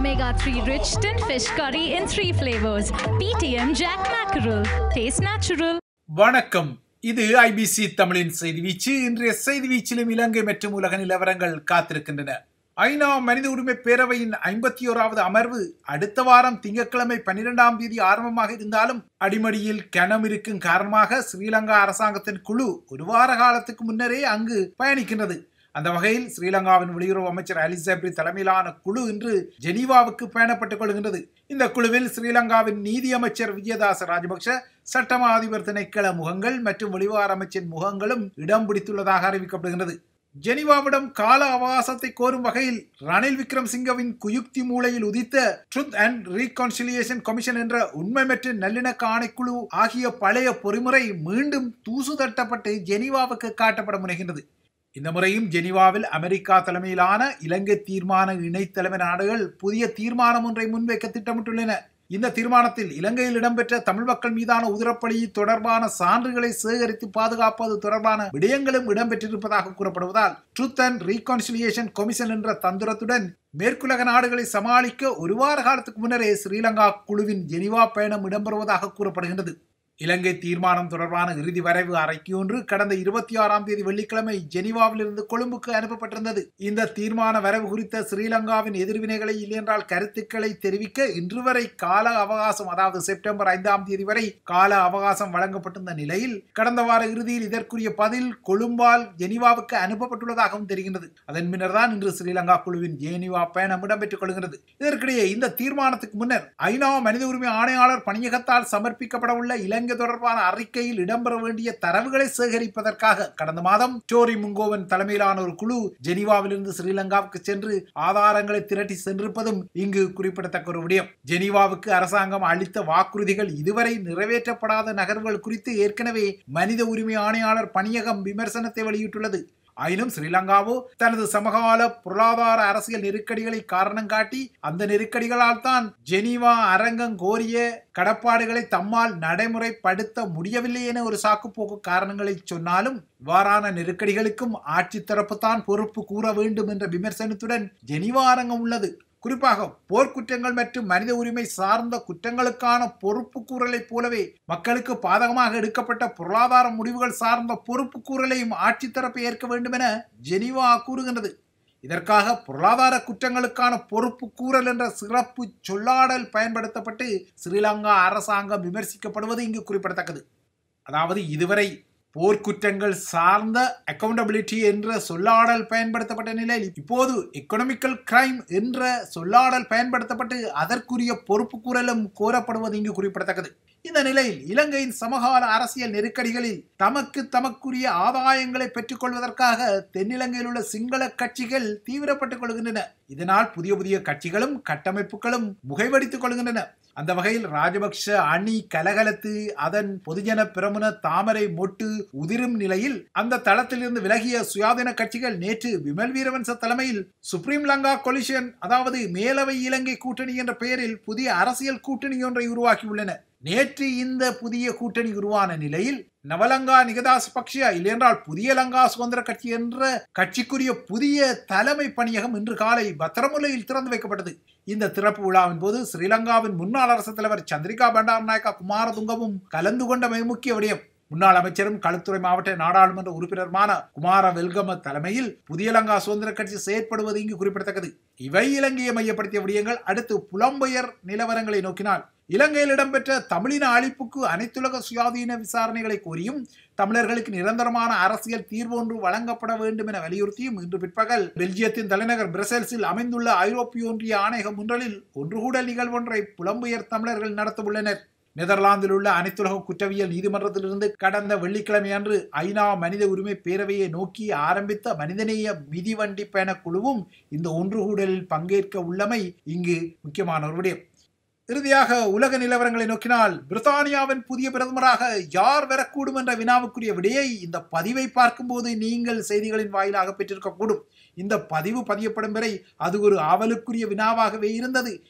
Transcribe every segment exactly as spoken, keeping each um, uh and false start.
omega three rich tin fish curry in three flavors. P T M Jack Mackerel. Taste natural. வணக்கம். இது I B C தமிழின் செய்தி வீச்சு. இன்றைய செய்தி வீச்சிலும் இலங்கை மற்றும் உலக நிலவரங்கள் காத்திருக்கின்றன. ஐநா மனித உரிமை பேரவையின் ஐம்பத்தி ஓராவது அமர்வு அடுத்த வாரம் திங்கட்கிழமை பன்னிரெண்டாம் தேதி ஆரம்பமாக இருந்தாலும் அடிமடியில் கனம் இருக்கும் காரணமாக ஸ்ரீலங்கா அரசாங்கத்தின் குழு ஒரு வார காலத்துக்கு முன்னரே அங்கு பயணிக்கின்றது. அந்த வகையில் ஸ்ரீலங்காவின் வெளியுறவு அமைச்சர் அலிசப்ரி தலைமையிலான குழு இன்று ஜெனீவாவுக்கு பயணப்பட்டுக் கொள்கின்றது. இந்த குழுவில் ஸ்ரீலங்காவின் நீதி அமைச்சர் விஜயதாச ராஜபக்ஷ, சட்டமா அதிபர் திணைக்கள முகங்கள் மற்றும் வெளிவார அமைச்சின் முகங்களும் இடம் பிடித்துள்ளதாக அறிவிக்கப்படுகின்றது. ஜெனீவாவிடம் கால அவகாசத்தை கோரும் வகையில் ரணில் விக்ரமசிங்கவின் குயுக்தி மூலையில் உதித்த ட்ரூத் அண்ட் ரீகன்சிலியேஷன் கமிஷன் என்ற உண்மை மற்றும் நல்லிணக்க ஆணைக்குழு ஆகிய பழைய பொறிமுறை மீண்டும் தூசு தட்டப்பட்டு ஜெனீவாவுக்கு காட்டப்பட முனைகின்றது. இந்த முறையும் ஜெனீவாவில் அமெரிக்கா தலைமையிலான இலங்கை தீர்மான இணை தலைமை நாடுகள் புதிய தீர்மானம் ஒன்றை முன்வைக்க திட்டமிட்டுள்ளன. இந்த தீர்மானத்தில் இலங்கையில் இடம்பெற்ற தமிழ் மக்கள் மீதான உதிரப்பலி தொடர்பான சான்றுகளை சேகரித்து பாதுகாப்பது தொடர்பான விடயங்களும் இடம்பெற்றிருப்பதாக கூறப்படுவதால் ட்ரூத் அண்ட் ரீகன்சிலியேஷன் கமிஷன் என்ற தந்திரத்துடன் மேற்குலக நாடுகளை சமாளிக்க ஒரு வார காலத்துக்கு முன்னரே ஸ்ரீலங்கா குழுவின் ஜெனீவா பயணம் இடம்பெறுவதாக கூறப்படுகின்றது. இலங்கை தீர்மானம் தொடர்பான இறுதி வரைவு அறிக்கை ஒன்று கடந்த இருபத்தி ஆறாம் தேதி வெள்ளிக்கிழமை ஜெனீவாவிலிருந்து கொழும்புக்கு அனுப்பப்பட்டிருந்தது. இந்த தீர்மான வரைவு குறித்த ஸ்ரீலங்காவின் எதிர்வினைகளை இல்லையென்றால் கருத்துக்களை தெரிவிக்க இன்று வரை கால அவகாசம், அதாவது செப்டம்பர் ஐந்தாம் தேதி வரை கால அவகாசம் வழங்கப்பட்டிருந்த நிலையில் கடந்த வார இறுதியில் இதற்குரிய பதில் கொழும்பால் ஜெனீவாவுக்கு அனுப்பப்பட்டுள்ளதாகவும் தெரிகின்றது. அதன் பின்னர் தான் இன்று ஸ்ரீலங்கா குழுவின் ஜெனீவா பயணம் இடம்பெற்றுக் கொள்கிறது. இதற்கிடையே இந்த தீர்மானத்துக்கு முன்னர் ஐநா மனித உரிமை ஆணையாளர் பணியகத்தால் சமர்ப்பிக்கப்பட உள்ள இலங்கை தொடர்பான அறிக்கையில் இடம்பெற வேண்டிய தரவுகளை சேகரிப்பதற்காக கடந்த மாதம் டோரி முங்கோவன் தலைமையிலான ஒரு குழு ஜெனீவாவிலிருந்து ஸ்ரீலங்காவுக்கு சென்று ஆதாரங்களை திரட்டி சென்றிருப்பதும் இங்கு குறிப்பிடத்தக்க ஒரு விடயம். ஜெனீவாவுக்கு அரசாங்கம் அளித்த வாக்குறுதிகள் இதுவரை நிறைவேற்றப்படாத நகர்வுகள் குறித்து ஏற்கனவே மனித உரிமை ஆணையாளர் பணியகம் விமர்சனத்தை வெளியிட்டுள்ளது. ஆயினும் ஸ்ரீலங்காவோ தனது சமகால பொருளாதார அரசியல் நெருக்கடிகளை காரணம் காட்டி அந்த நெருக்கடிகளால் தான் ஜெனீவா அரங்கம் கோரிய கடப்பாடுகளை தம்மால் நடைமுறைப்படுத்த முடியவில்லை என ஒரு சாக்குப்போக்கு காரணங்களை சொன்னாலும் இவ்வாறான நெருக்கடிகளுக்கும் ஆட்சி தரப்பு தான் பொறுப்பு கூற வேண்டும் என்ற விமர்சனத்துடன் ஜெனீவா அரங்கம் உள்ளது. குறிப்பாக போர்க்குற்றங்கள் மற்றும் மனித உரிமை சார்ந்த குற்றங்களுக்கான பொறுப்பு கூறலை போலவே மக்களுக்கு பாதகமாக எடுக்கப்பட்ட பொருளாதார முடிவுகள் சார்ந்த பொறுப்பு கூறலையும் ஆட்சி தரப்பு ஏற்க வேண்டும் என ஜெனீவா கூறுகின்றது. இதற்காக பொருளாதார குற்றங்களுக்கான பொறுப்பு கூறல் என்ற சிறப்பு சொல்லாடல் பயன்படுத்தப்பட்டு ஸ்ரீலங்கா அரசாங்கம் விமர்சிக்கப்படுவது இங்கு குறிப்பிடத்தக்கது. அதாவது இதுவரை போர்க்குற்றங்கள் சார்ந்த அக்கவுண்டபிலிட்டி என்ற சொல்லாடல் பயன்படுத்தப்பட்ட நிலையில் இப்போது எக்கனாமிக்கல் கிரைம் என்ற சொல்லாடல் பயன்படுத்தப்பட்டு அதற்குரிய பொறுப்பு கூறலும் கோரப்படுவது இங்கு குறிப்பிடத்தக்கது. இந்த நிலையில் இலங்கையின் சமகால அரசியல் நெருக்கடிகளில் தமக்கு தமக்குரிய ஆதாயங்களை பெற்றுக் கொள்வதற்காக தென்னிலங்கையில் உள்ள சிங்கள கட்சிகள் தீவிரப்பட்டுக் கொள்கின்றன. இதனால் புதிய புதிய கட்சிகளும் கட்டமைப்புகளும் முகைவடித்துக் கொள்கின்றன. அந்த வகையில் ராஜபக்ஷ அணி கலகலத்து அதன் பொதுஜன பிரமுன தாமரை மொட்டு உதிரும் நிலையில் அந்த தளத்திலிருந்து விலகிய சுயாதீன கட்சிகள் நேற்று விமல் வீரவன்ச தலைமையில் சுப்ரீம் லங்கா கொலிஷன், அதாவது மேலவை இலங்கை கூட்டணி என்ற பெயரில் புதிய அரசியல் கூட்டணி ஒன்றை உருவாக்கியுள்ளன. நேற்று இந்த புதிய கூட்டணி உருவான நிலையில் நவலங்கா நிகதாஸ் பக்ஷியா இல்லையென்றால் புதிய லங்கா சுதந்திர கட்சி என்ற கட்சிக்குரிய புதிய தலைமை பணியகம் இன்று காலை பத்திரமுல்லையில் திறந்து வைக்கப்பட்டது. இந்த திறப்பு விழாவின் போது ஸ்ரீலங்காவின் முன்னாள் அரசு தலைவர் சந்திரிகா பண்டாரநாயக்கா குமாரதுங்கவும் கலந்து கொண்ட முக்கிய விடயம். முன்னாள் அமைச்சரும் களுத்துறை மாவட்ட நாடாளுமன்ற உறுப்பினருமான குமார வெல்கம தலைமையில் புதிய லங்கா சுதந்திர கட்சி செயற்படுவது இங்கு குறிப்பிடத்தக்கது. இவை இலங்கையை மையப்படுத்திய விடயங்கள். அடுத்து புலம்பெயர் நிலவரங்களை நோக்கினால் இலங்கையில் இடம்பெற்ற தமிழின அழிப்புக்கு அனைத்துலக சுயாதீன விசாரணைகளை கோரியும் தமிழர்களுக்கு நிரந்தரமான அரசியல் தீர்வு ஒன்று வழங்கப்பட வேண்டும் என வலியுறுத்தியும் இன்று பிற்பகல் பெல்ஜியத்தின் தலைநகர் பிரசல்ஸில் அமைந்துள்ள ஐரோப்பிய ஒன்றிய ஆணையகம் ஒன்றில் ஒன்றுகூடல் நிகழ்வொன்றை புலம்பெயர் தமிழர்கள் நடத்தவுள்ளனர். நெதர்லாந்தில் உள்ள அனைத்துலக குற்றவியல் நீதிமன்றத்திலிருந்து கடந்த வெள்ளிக்கிழமை அன்று ஐநா மனித உரிமை பேரவையை நோக்கி ஆரம்பித்த மனிதநேய மிதிவண்டி பயண குழுவும் இந்த ஒன்றுகூடலில் பங்கேற்க உள்ளமை இங்கு முக்கியமான ஒரு விடயம். இறுதியாக உலக நிலவரங்களை நோக்கினால் பிரித்தானியாவின் புதிய பிரதமராக யார் வரக்கூடும் என்ற வினாவுக்குரிய விடையை இந்த பதிவை பார்க்கும்போது நீங்கள் செய்திகளின் வாயிலாக பெற்றிருக்கக்கூடும். இந்த பதிவு பதியப்படும் வரை அது ஒரு ஆவலுக்குரிய வினாவாகவே இருந்தது.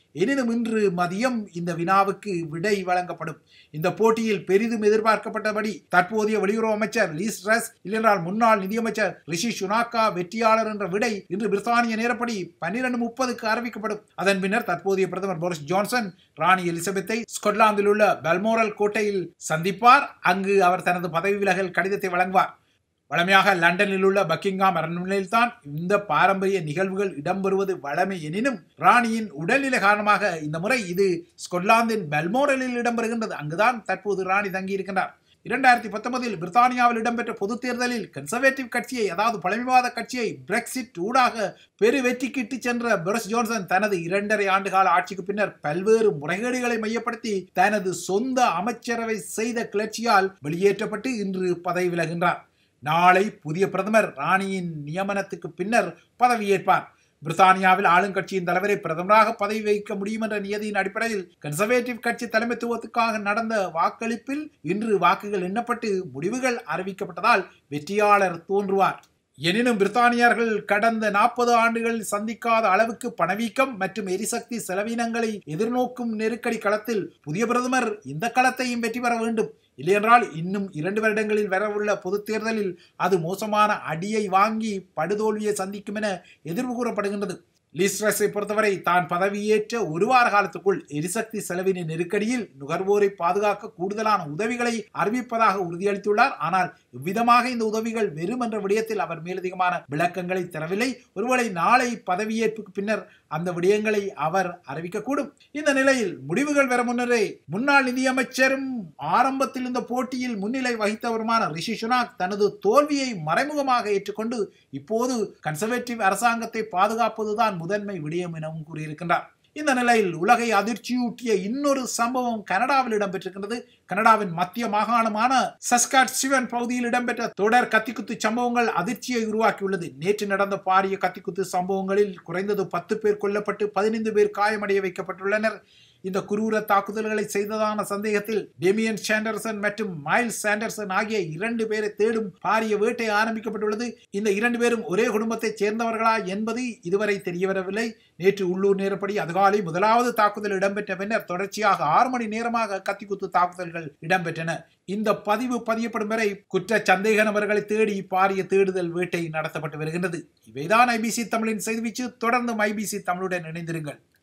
எனினும் இன்று மதியம் இந்த வினாவுக்கு விடை வழங்கப்படும். இந்த போட்டியில் பெரிதும் எதிர்பார்க்கப்பட்டபடி தற்போதைய வெளியுறவு அமைச்சர் லீஸ் ட்ரஸ் இல்லையென்றால் முன்னாள் நிதியமைச்சர் ரிஷி சுனாக்கா வெற்றியாளர் என்ற விடை இன்று பிரித்தானிய நேரப்படி பன்னிரண்டு முப்பதுக்கு அறிவிக்கப்படும். அதன் பின்னர் தற்போதைய பிரதமர் போரிஸ் ஜான்சன் ராணி எலிசபெத்தை ஸ்கொட்லாந்தில் உள்ள பல்மோரல் கோட்டையில் சந்திப்பார். அங்கு அவர் தனது பதவி விலகல் கடிதத்தை வழங்குவார். வழமையாக லண்டனில் உள்ள பக்கிங்ஹாம் அரண்மனையில் தான் இந்த பாரம்பரிய நிகழ்வுகள் இடம்பெறுவது வழமை. எனினும் ராணியின் உடல்நிலை காரணமாக இந்த முறை இது ஸ்கொட்லாந்தின் பெல்மோரலில் இடம்பெறுகின்றது. அங்குதான் தற்போது ராணி தங்கியிருக்கின்றார். இரண்டாயிரத்தி பத்தொன்பதில் பிரித்தானியாவில் இடம்பெற்ற பொதுத் தேர்தலில் கன்சர்வேட்டிவ் கட்சியை, அதாவது பழமைவாத கட்சியை பிரெக்சிட் ஊடாக பெரு வெற்றிக்கு இட்டு சென்ற போரிஸ் ஜான்சன் தனது இரண்டரை ஆண்டுகால ஆட்சிக்கு பின்னர் பல்வேறு முறைகேடுகளை மையப்படுத்தி தனது சொந்த அமைச்சரவை செய்த கிளர்ச்சியால் வெளியேற்றப்பட்டு இன்று பதவி விலகின்றார். நாளை புதிய பிரதமர் ராணியின் நியமனத்துக்கு பின்னர் பதவியேற்பார். பிரித்தானியாவில் ஆளுங்கட்சியின் தலைவரை பிரதமராக பதவி வைக்க முடியும் என்ற நியதியின் அடிப்படையில் கன்சர்வேட்டிவ் கட்சி தலைமைத்துவத்துக்காக நடந்த வாக்களிப்பில் இன்று வாக்குகள் எண்ணப்பட்டு முடிவுகள் அறிவிக்கப்பட்டதால் வெற்றியாளர் தோன்றுவார். எனினும் பிரித்தானியர்கள் கடந்த நாற்பது ஆண்டுகள் சந்திக்காத அளவுக்கு பணவீக்கம் மற்றும் எரிசக்தி செலவினங்களை எதிர்நோக்கும் நெருக்கடி களத்தில் புதிய பிரதமர் இந்த களத்தையும் வெற்றி பெற வேண்டும். இல்லையென்றால் இன்னும் இரண்டு வருடங்களில் வரவுள்ள பொதுத் தேர்தலில் அது மோசமான அடியை வாங்கி படுதோல்வியை சந்திக்கும் என எதிர்வு கூறப்படுகின்றது. லீஸ் ட்ரஸை பொறுத்தவரை தான் பதவியேற்ற ஒரு வார காலத்துக்குள் எரிசக்தி செலவின நெருக்கடியில் நுகர்வோரை பாதுகாக்க கூடுதலான உதவிகளை அறிவிப்பதாக உறுதியளித்துள்ளார். ஆனால் இவ்விதமாக இந்த உதவிகள் வெறும் என்ற விடயத்தில் அவர் மேலதிகமான விளக்கங்களை தரவில்லை. ஒருவேளை நாளை பதவியேற்புக்கு பின்னர் அந்த விடயங்களை அவர் அறிவிக்கக்கூடும். இந்த நிலையில் முடிவுகள் வர முன்னரே முன்னாள் நிதியமைச்சரும் ஆரம்பத்தில் இந்த போட்டியில் முன்னிலை வகித்தவருமான ரிஷி சுனாக் தனது தோல்வியை மறைமுகமாக ஏற்றுக்கொண்டு இப்போது கன்சர்வேட்டிவ் அரசாங்கத்தை பாதுகாப்பதுதான் முதன்மை விடயம் எனவும் கூறியிருக்கின்றார். இந்த நிலையில் உலகை அதிர்ச்சியூட்டிய இன்னொரு சம்பவம் கனடாவில் இடம்பெற்றிருக்கின்றது. கனடாவின் மத்திய மாகாணமான சஸ்காட்சுவன் பகுதியில் இடம்பெற்ற தொடர் கத்திக்குத்து சம்பவங்கள் அதிர்ச்சியை உருவாக்கியுள்ளது. நேற்று நடந்த பாரிய கத்திக்குத்து சம்பவங்களில் குறைந்தது பத்து பேர் கொல்லப்பட்டு பதினைந்து பேர் காயமடைய வைக்கப்பட்டுள்ளனர். இந்த குரூர தாக்குதல்களை செய்ததான சந்தேகத்தில் டேமியன் சாண்டர்சன் மற்றும் மைல்ஸ் சாண்டர்சன் ஆகிய இரண்டு பேரை தேடும் பாரிய வேட்டை ஆரம்பிக்கப்பட்டுள்ளது. இந்த இரண்டு பேரும் ஒரே குடும்பத்தைச் சேர்ந்தவர்களா என்பது இதுவரை தெரியவரவில்லை. நேற்று உள்ளூர் நேரப்படி அதிகாலை முதலாவது தாக்குதல் இடம்பெற்ற பின்னர் தொடர்ச்சியாக ஆறு மணி நேரமாக கத்திக்குத்து தாக்குதல்கள் இடம்பெற்றன. இந்த பதிவு பதியப்படும் வரை குற்ற சந்தேக நபர்களை தேடி பாரிய தேடுதல் வேட்டை நடத்தப்பட்டு வருகின்றது. இவைதான் ஐபிசி தமிழின் செய்தி வீச்சு. தொடர்ந்தும் ஐபிசி தமிழுடன் இணைந்திருங்கள்.